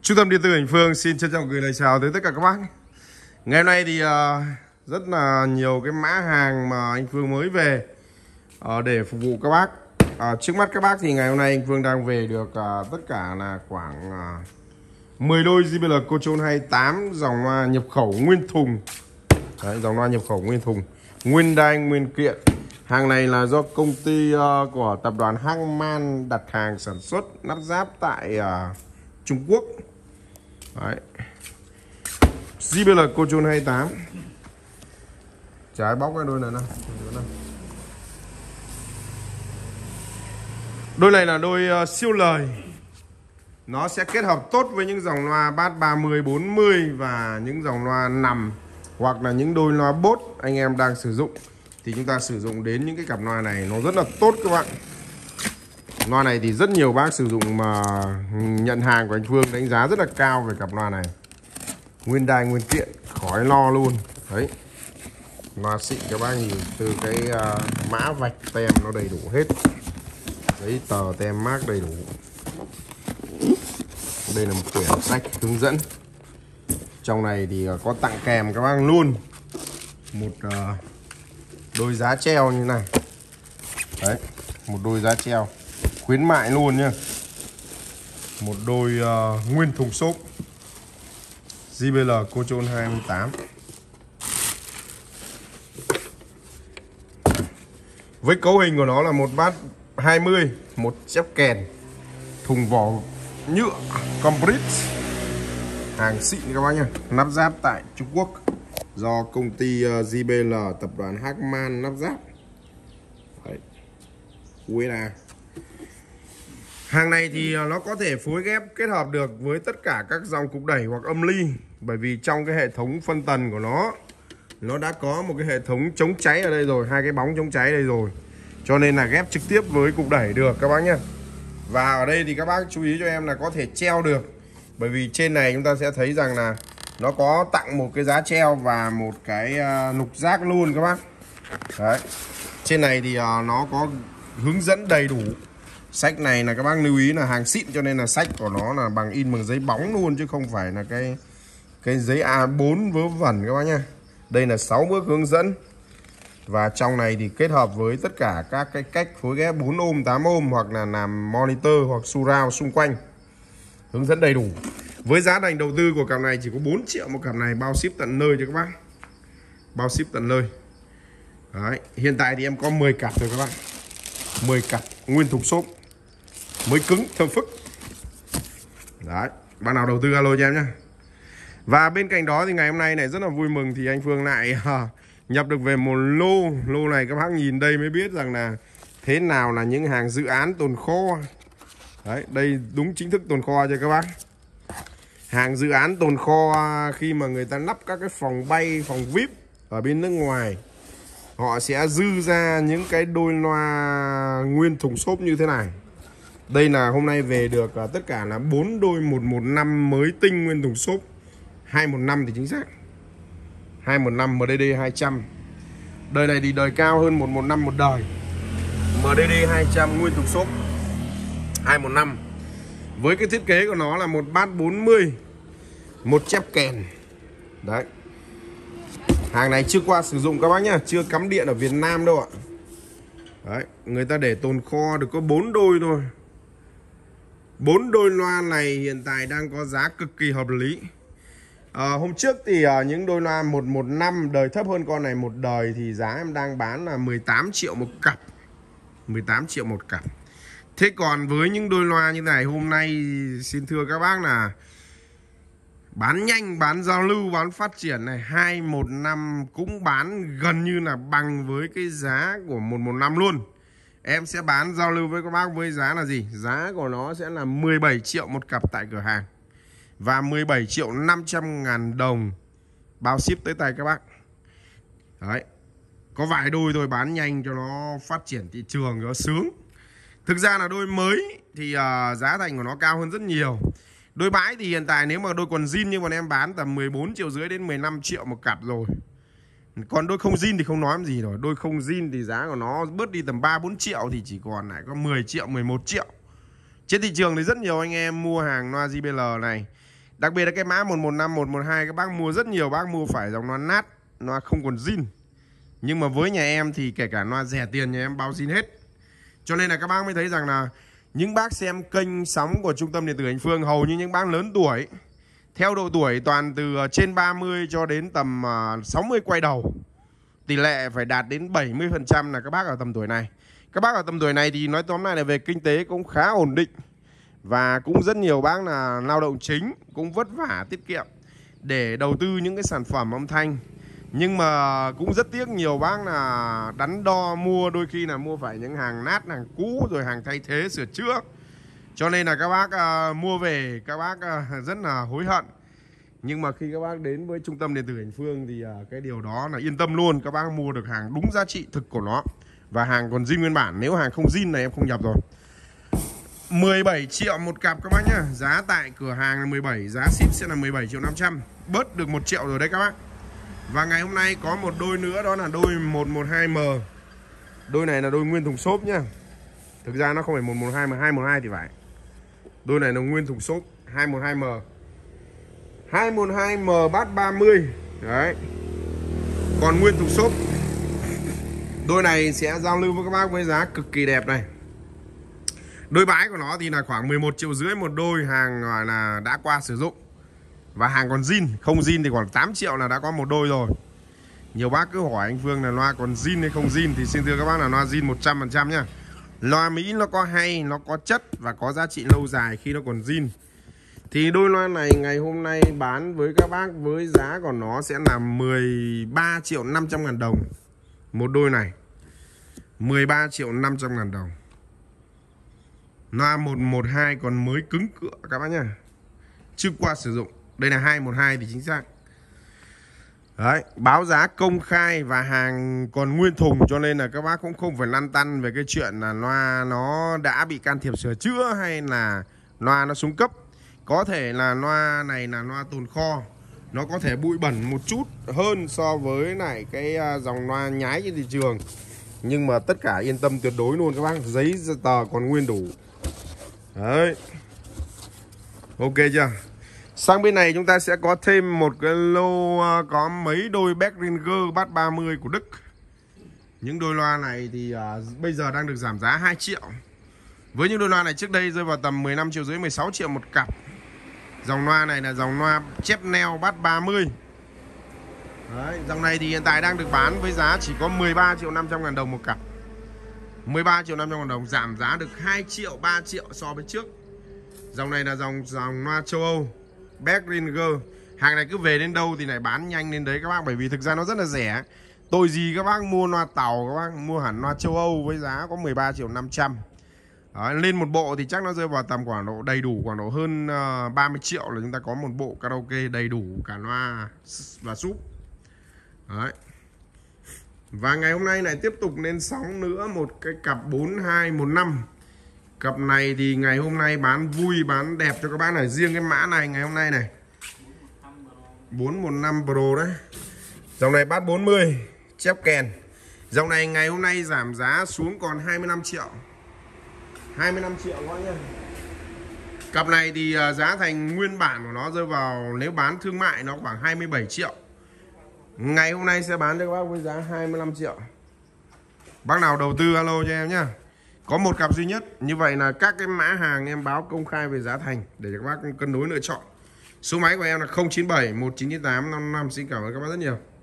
Trung tâm điện tử Hành Phương xin trân trọng gửi lời chào tới tất cả các bác. Ngày hôm nay thì rất là nhiều cái mã hàng mà anh Phương mới về để phục vụ các bác. Trước mắt các bác thì ngày hôm nay anh Phương đang về được tất cả là khoảng 10 đôi JBL Control 28 dòng loa nhập khẩu nguyên thùng. Đấy, dòng loa nhập khẩu nguyên thùng, nguyên đai nguyên kiện. Hàng này là do công ty của tập đoàn Harman đặt hàng sản xuất lắp ráp tại Trung Quốc. Đấy. JBL Control 28. Trái bóc cái đôi này nào. Đôi này là đôi siêu lời. Nó sẽ kết hợp tốt với những dòng loa bass 30, 40 và những dòng loa nằm hoặc là những đôi loa bốt anh em đang sử dụng. Thì chúng ta sử dụng đến những cái cặp loa này nó rất là tốt các bạn. Loa này thì rất nhiều bác sử dụng mà nhận hàng của anh Phương đánh giá rất là cao về cặp loa này. Nguyên đai nguyên kiện, khỏi lo luôn. Đấy. Loa xịn các bác nhìn từ cái mã vạch tem nó đầy đủ hết. Đấy, tờ tem mác đầy đủ. Đây là một quyển sách hướng dẫn. Trong này thì có tặng kèm các bác luôn một đôi giá treo như này. Đấy, một đôi giá treo khuyến mại luôn nhá. Một đôi nguyên thùng xốp JBL Control 28. Với cấu hình của nó là một bass 20, một chép kèn, thùng vỏ nhựa complete, hàng xịn các bác nhá, lắp ráp tại Trung Quốc do công ty JBL tập đoàn Harman lắp ráp. Đấy. USA. Hàng này thì nó có thể phối ghép kết hợp được với tất cả các dòng cục đẩy hoặc âm ly, bởi vì trong cái hệ thống phân tần của nó đã có một cái hệ thống chống cháy ở đây rồi, hai cái bóng chống cháy đây rồi, cho nên là ghép trực tiếp với cục đẩy được các bác nhé. Và ở đây thì các bác chú ý cho em là có thể treo được, bởi vì trên này chúng ta sẽ thấy rằng là nó có tặng một cái giá treo và một cái nục rác luôn các bác. Đấy. Trên này thì nó có hướng dẫn đầy đủ. Sách này là các bác lưu ý là hàng xịn, cho nên là sách của nó là bằng in bằng giấy bóng luôn, chứ không phải là cái giấy A4 vớ vẩn các bác nhá. Đây là 6 bước hướng dẫn. Và trong này thì kết hợp với tất cả các cái cách phối ghép 4 ohm, 8 ohm hoặc là làm monitor hoặc surround xung quanh. Hướng dẫn đầy đủ. Với giá thành đầu tư của cặp này chỉ có 4 triệu một cặp này, bao ship tận nơi cho các bác. Bao ship tận nơi. Đấy, hiện tại thì em có 10 cặp rồi các bác. 10 cặp nguyên thùng xốp mới cứng thơm phức. Đấy, bạn nào đầu tư alo cho em nhé. Và bên cạnh đó thì ngày hôm nay này rất là vui mừng thì anh Phương lại nhập được về một lô này các bác nhìn đây mới biết rằng là thế nào là những hàng dự án tồn kho. Đấy, đây đúng chính thức tồn kho cho các bác. Hàng dự án tồn kho khi mà người ta lắp các cái phòng bay, phòng VIP ở bên nước ngoài, họ sẽ dư ra những cái đôi loa nguyên thùng xốp như thế này. Đây là hôm nay về được tất cả là 4 đôi 115 mới tinh nguyên thùng xốp, 215 thì chính xác, 215 MDD 200. Đời này thì đời cao hơn 115 một đời. MDD 200 nguyên thùng xốp 215. Với cái thiết kế của nó là một bass 40, một chép kèn. Đấy. Hàng này chưa qua sử dụng các bác nhá, chưa cắm điện ở Việt Nam đâu ạ. Đấy, người ta để tồn kho được có 4 đôi thôi. 4 đôi loa này hiện tại đang có giá cực kỳ hợp lý. Hôm trước thì những đôi loa 115 đời thấp hơn con này một đời thì giá em đang bán là 18 triệu một cặp. 18 triệu một cặp. Thế còn với những đôi loa như này hôm nay xin thưa các bác là bán nhanh, bán giao lưu, bán phát triển này, 215 cũng bán gần như là bằng với cái giá của 115 luôn. Em sẽ bán giao lưu với các bác với giá là gì? Giá của nó sẽ là 17 triệu một cặp tại cửa hàng. Và 17 triệu 500 ngàn đồng bao ship tới tay các bác. Đấy. Có vài đôi thôi bán nhanh cho nó phát triển thị trường cho nó sướng. Thực ra là đôi mới thì giá thành của nó cao hơn rất nhiều. Đôi bãi thì hiện tại nếu mà đôi quần jean như bọn em bán tầm 14 triệu rưỡi đến 15 triệu một cặp rồi. Còn đôi không jean thì không nói làm gì rồi. Đôi không jean thì giá của nó bớt đi tầm 3-4 triệu thì chỉ còn lại có 10 triệu, 11 triệu. Trên thị trường thì rất nhiều anh em mua hàng loa JBL này Đặc biệt là cái mã 115, 112 các bác mua rất nhiều, bác mua phải dòng loa nát, loa không còn zin. Nhưng mà với nhà em thì kể cả loa rẻ tiền nhà em bao zin hết. Cho nên là các bác mới thấy rằng là những bác xem kênh sóng của Trung tâm Điện tử Anh Phương, hầu như những bác lớn tuổi, theo độ tuổi toàn từ trên 30 cho đến tầm 60 quay đầu. Tỷ lệ phải đạt đến 70% là các bác ở tầm tuổi này. Các bác ở tầm tuổi này thì nói tóm lại là về kinh tế cũng khá ổn định. Và cũng rất nhiều bác là lao động chính, cũng vất vả tiết kiệm để đầu tư những cái sản phẩm âm thanh. Nhưng mà cũng rất tiếc nhiều bác là đắn đo mua, đôi khi là mua phải những hàng nát, hàng cũ, rồi hàng thay thế, sửa chữa. Cho nên là các bác mua về các bác rất là hối hận. Nhưng mà khi các bác đến với Trung tâm Điện tử Anh Phương thì cái điều đó là yên tâm luôn. Các bác mua được hàng đúng giá trị thực của nó. Và hàng còn zin nguyên bản. Nếu hàng không zin này em không nhập rồi. 17 triệu một cặp các bác nhá. Giá tại cửa hàng là 17, giá ship sẽ là 17 triệu 500. Bớt được 1 triệu rồi đấy các bác. Và ngày hôm nay có một đôi nữa, đó là đôi 112M. Đôi này là đôi nguyên thùng xốp nhá. Thực ra nó không phải 112 mà 212 thì phải. Đôi này là nguyên thùng xốp 212M. 212M bass 30. Đấy. Còn nguyên thùng xốp. Đôi này sẽ giao lưu với các bác với giá cực kỳ đẹp này. Đôi bãi của nó thì là khoảng 11,5 triệu một đôi, hàng gọi là đã qua sử dụng. Và hàng còn zin, không zin thì khoảng 8 triệu là đã có một đôi rồi. Nhiều bác cứ hỏi anh Phương là loa còn zin hay không zin, thì xin thưa các bác là loa zin 100% nhá. Loa Mỹ nó có hay, nó có chất và có giá trị lâu dài khi nó còn zin. Thì đôi loa này ngày hôm nay bán với các bác với giá của nó sẽ là 13 triệu 500 ngàn đồng. Một đôi này 13 triệu 500 ngàn đồng. Loa 112 còn mới cứng cựa các bác nhá, chưa qua sử dụng. Đây là 212 thì chính xác. Đấy, báo giá công khai và hàng còn nguyên thùng, cho nên là các bác cũng không phải lăn tăn về cái chuyện là loa nó đã bị can thiệp sửa chữa hay là loa nó xuống cấp. Có thể là loa này là loa tồn kho, nó có thể bụi bẩn một chút hơn so với lại cái dòng loa nhái trên thị trường. Nhưng mà tất cả yên tâm tuyệt đối luôn các bác, giấy tờ còn nguyên đủ. Đấy. Ok chưa? Sang bên này chúng ta sẽ có thêm một cái lô có mấy đôi Behringer bass 30 của Đức. Những đôi loa này thì bây giờ đang được giảm giá 2 triệu. Với những đôi loa này trước đây rơi vào tầm 15,5 triệu, 16 triệu một cặp. Dòng loa này là dòng loa chép neo bass 30. Đấy, dòng này thì hiện tại đang được bán với giá chỉ có 13 triệu 500 ngàn đồng một cặp. 13 triệu 500 ngàn đồng, giảm giá được 2 triệu 3 triệu so với trước. Dòng này là dòng loa châu Âu Behringer. Hàng này cứ về đến đâu thì lại bán nhanh lên đấy các bác, bởi vì thực ra nó rất là rẻ. Tội gì các bác mua loa tàu, các bác mua hẳn loa châu Âu với giá có 13 triệu 500. Đấy, lên một bộ thì chắc nó rơi vào tầm khoảng độ đầy đủ khoảng độ hơn 30 triệu là chúng ta có một bộ karaoke đầy đủ cả loa và súp. Đấy. Và ngày hôm nay lại tiếp tục lên sóng nữa một cái cặp 4215. Cặp này thì ngày hôm nay bán vui, bán đẹp cho các bác này. Riêng cái mã này ngày hôm nay này 415 Pro đấy. Dòng này bass 40, chép kèn. Dòng này ngày hôm nay giảm giá xuống còn 25 triệu. 25 triệu các bác nhá. Cặp này thì giá thành nguyên bản của nó rơi vào, nếu bán thương mại nó khoảng 27 triệu. Ngày hôm nay sẽ bán cho các bác với giá 25 triệu. Bác nào đầu tư alo cho em nhá. Có một cặp duy nhất. Như vậy là các cái mã hàng em báo công khai về giá thành để cho các bác cân đối lựa chọn. Số máy của em là 097 1998 555. Xin cảm ơn các bác rất nhiều.